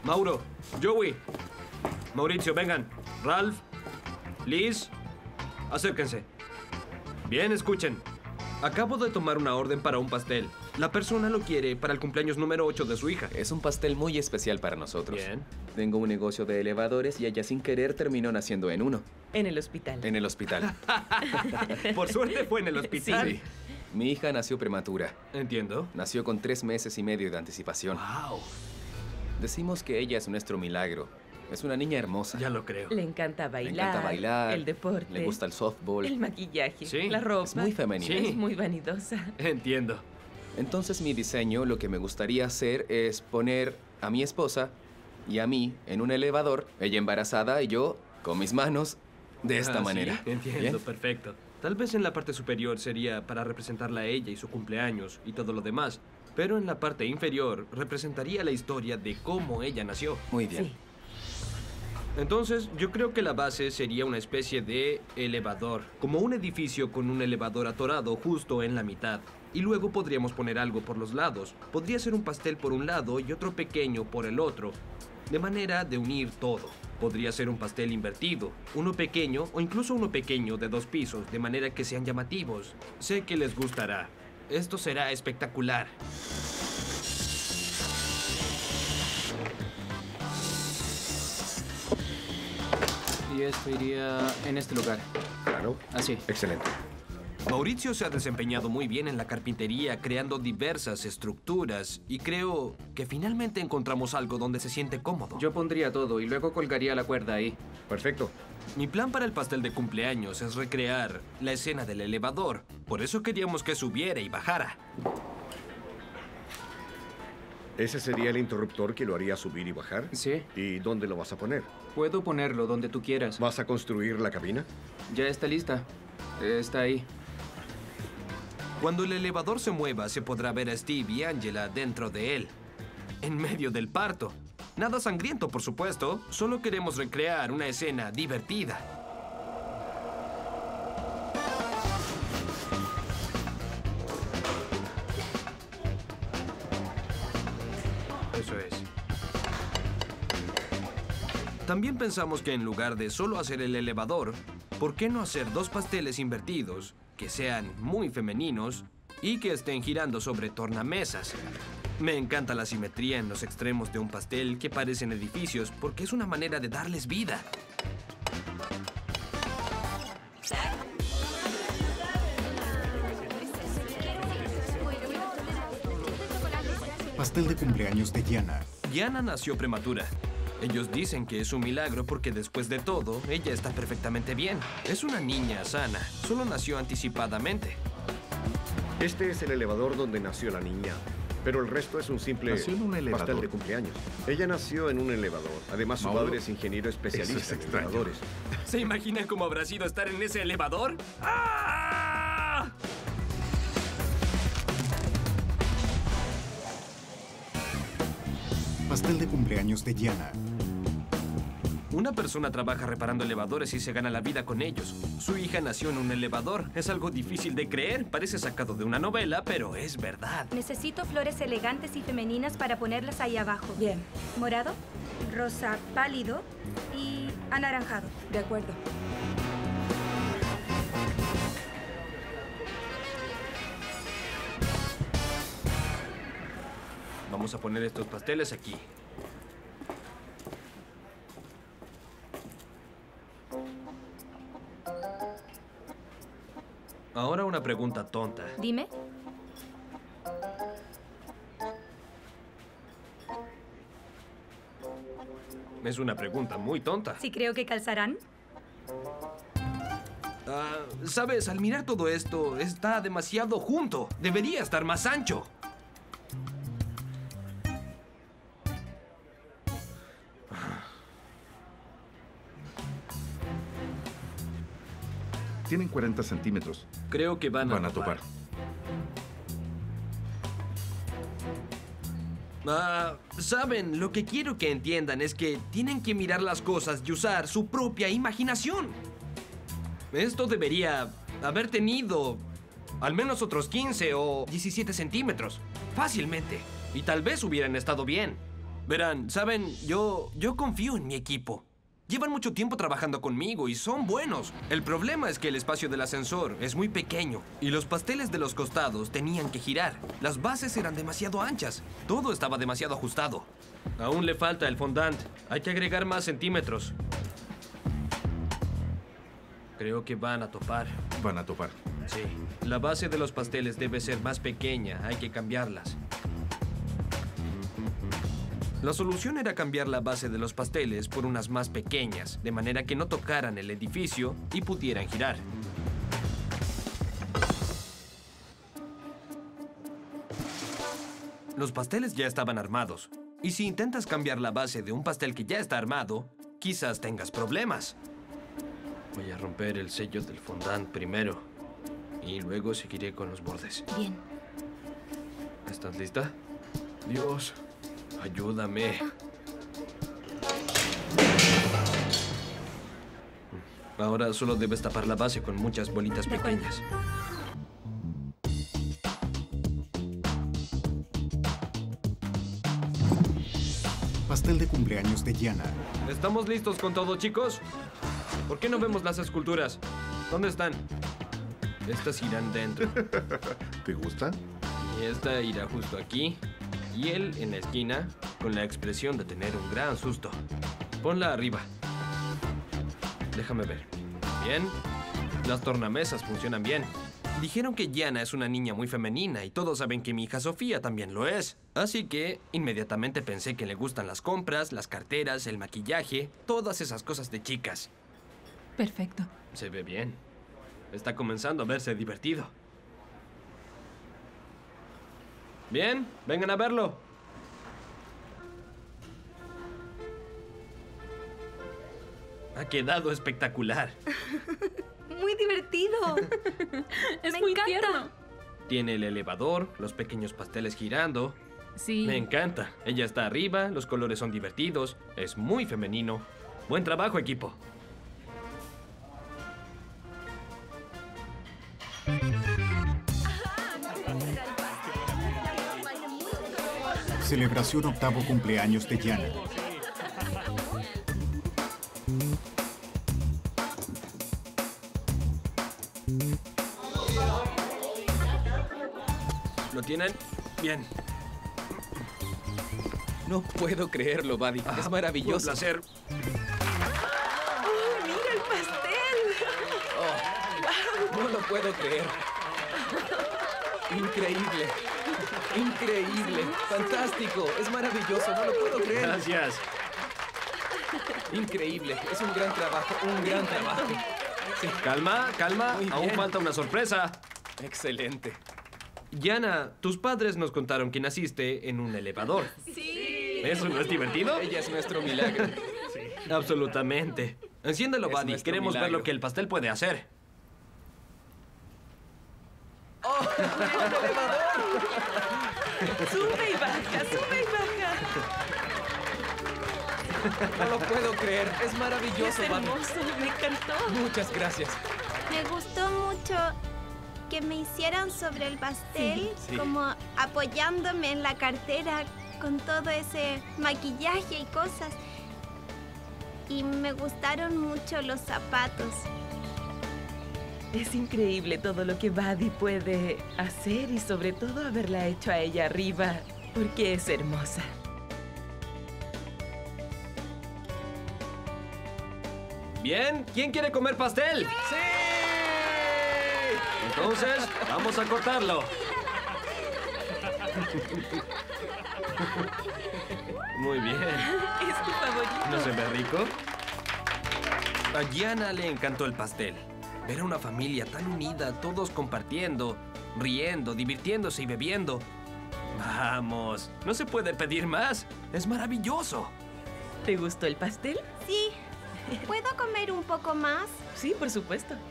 Mauro, Joey, Mauricio, vengan. Ralph, Liz, acérquense. Bien, escuchen. Acabo de tomar una orden para un pastel. La persona lo quiere para el cumpleaños número 8 de su hija. Es un pastel muy especial para nosotros. Bien. Tengo un negocio de elevadores y ella sin querer terminó naciendo en uno. En el hospital. En el hospital. Por suerte fue en el hospital. Sí. Mi hija nació prematura. Entiendo. Nació con 3 meses y medio de anticipación. Wow. Decimos que ella es nuestro milagro. Es una niña hermosa. Ya lo creo. Le encanta Le bailar. encanta bailar. El deporte. Le gusta el softball. El maquillaje. Sí. La ropa. Es muy femenina. Sí. Es muy vanidosa. Entiendo. Entonces mi diseño, lo que me gustaría hacer es poner a mi esposa y a mí en un elevador, ella embarazada y yo con mis manos de esta ¿Sí? manera. Entiendo, ¿Bien? perfecto. Tal vez en la parte superior sería para representarla a ella y su cumpleaños y todo lo demás. Pero en la parte inferior representaría la historia de cómo ella nació. Muy bien. Sí. Entonces, yo creo que la base sería una especie de elevador, como un edificio con un elevador atorado justo en la mitad. Y luego podríamos poner algo por los lados. Podría ser un pastel por un lado y otro pequeño por el otro, de manera de unir todo. Podría ser un pastel invertido, uno pequeño o incluso uno pequeño de 2 pisos, de manera que sean llamativos. Sé que les gustará. Esto será espectacular. Y esto iría en este lugar. Claro. Así. Excelente. Mauricio se ha desempeñado muy bien en la carpintería, creando diversas estructuras, y creo que finalmente encontramos algo donde se siente cómodo. Yo pondría todo y luego colgaría la cuerda ahí. Perfecto. Mi plan para el pastel de cumpleaños es recrear la escena del elevador. Por eso queríamos que subiera y bajara. ¿Ese sería el interruptor que lo haría subir y bajar? Sí. ¿Y dónde lo vas a poner? Puedo ponerlo donde tú quieras. ¿Vas a construir la cabina? Ya está lista. Está ahí. Cuando el elevador se mueva, se podrá ver a Steve y Angela dentro de él, en medio del parto. Nada sangriento, por supuesto. Solo queremos recrear una escena divertida. Eso es. También pensamos que en lugar de solo hacer el elevador, ¿por qué no hacer 2 pasteles invertidos que sean muy femeninos y que estén girando sobre tornamesas? Me encanta la simetría en los extremos de un pastel que parecen edificios porque es una manera de darles vida. Pastel de cumpleaños de Gianna. Gianna nació prematura. Ellos dicen que es un milagro porque después de todo, ella está perfectamente bien. Es una niña sana, solo nació anticipadamente. Este es el elevador donde nació la niña. Pero el resto es un simple Nació en un elevador. pastel de cumpleaños. Ella nació en un elevador. Además, su Mauro, padre es ingeniero especialista eso es en extraño. elevadores. ¿Se imaginan cómo habrá sido estar en ese elevador? ¡Ah! Pastel de cumpleaños de Gianna. Una persona trabaja reparando elevadores y se gana la vida con ellos. Su hija nació en un elevador. Es algo difícil de creer. Parece sacado de una novela, pero es verdad. Necesito flores elegantes y femeninas para ponerlas ahí abajo. Bien. Morado, rosa pálido y anaranjado. De acuerdo. Vamos a poner estos pasteles aquí. Ahora una pregunta tonta. Dime. Es una pregunta muy tonta. Si creo que calzarán. Sabes, al mirar todo esto, está demasiado junto. Debería estar más ancho. Tienen 40 centímetros. Creo que van Van a topar. Saben, lo que quiero que entiendan es que tienen que mirar las cosas y usar su propia imaginación. Esto debería haber tenido al menos otros 15 o 17 centímetros. Fácilmente. Y tal vez hubieran estado bien. Verán, saben, yo confío en mi equipo. Llevan mucho tiempo trabajando conmigo y son buenos. El problema es que el espacio del ascensor es muy pequeño y los pasteles de los costados tenían que girar. Las bases eran demasiado anchas. Todo estaba demasiado ajustado. Aún le falta el fondant. Hay que agregar más centímetros. Creo que van a topar. Van a topar. Sí. La base de los pasteles debe ser más pequeña. Hay que cambiarlas. La solución era cambiar la base de los pasteles por unas más pequeñas, de manera que no tocaran el edificio y pudieran girar. Los pasteles ya estaban armados. Y si intentas cambiar la base de un pastel que ya está armado, quizás tengas problemas. Voy a romper el sello del fondant primero. Y luego seguiré con los bordes. Bien. ¿Estás lista? Dios, ayúdame. Ahora solo debes tapar la base con muchas bolitas De acuerdo. pequeñas. Pastel de cumpleaños de Gianna. ¿Estamos listos con todo, chicos? ¿Por qué no vemos las esculturas? ¿Dónde están? Estas irán dentro. ¿Te gusta? Y esta irá justo aquí. Y él en la esquina, con la expresión de tener un gran susto. Ponla arriba. Déjame ver. Bien. Las tornamesas funcionan bien. Dijeron que Gianna es una niña muy femenina y todos saben que mi hija Sofía también lo es. Así que inmediatamente pensé que le gustan las compras, las carteras, el maquillaje, todas esas cosas de chicas. Perfecto. Se ve bien. Está comenzando a verse divertido. Bien, vengan a verlo. Ha quedado espectacular. Muy divertido. Es Me muy encanta. tierno. Tiene el elevador, los pequeños pasteles girando. Sí. Me encanta. Ella está arriba, los colores son divertidos, es muy femenino. Buen trabajo, equipo. Celebración octavo cumpleaños de Gianna. ¿Lo tienen? Bien. No puedo creerlo, Buddy. Es Un maravilloso. placer. ¡Oh, mira el pastel! No lo puedo creer. Increíble. Increíble. Fantástico. Es maravilloso. No lo puedo creer. Gracias. Increíble. Es un gran trabajo. Un gran trabajo. Sí. Calma, calma. Muy Aún bien. falta una sorpresa. Excelente. Gianna, tus padres nos contaron que naciste en un elevador. Sí. ¿Eso no es divertido? Ella es nuestro milagro. Absolutamente. Enciéndelo, Es Buddy. nuestro Queremos ver milagro. lo que el pastel puede hacer. ¡Sube y baja, sube y baja! No lo puedo creer. Es Es maravilloso, Buddy. hermoso, me encantó. Muchas gracias. Me gustó mucho que me hicieran sobre el pastel, Sí. como apoyándome en la cartera con todo ese maquillaje y cosas. Y me gustaron mucho los zapatos. Es increíble todo lo que Buddy puede hacer y sobre todo haberla hecho a ella arriba, porque es hermosa. Bien, ¿quién quiere comer pastel? ¡Sí! Entonces, vamos a cortarlo. Muy bien. Es tu favorito. ¿No se ve rico? A Gianna le encantó el pastel. Ver a una familia tan unida, todos compartiendo, riendo, divirtiéndose y bebiendo. Vamos, no se puede pedir más. Es maravilloso. ¿Te gustó el pastel? Sí. ¿Puedo comer un poco más? Sí, por supuesto.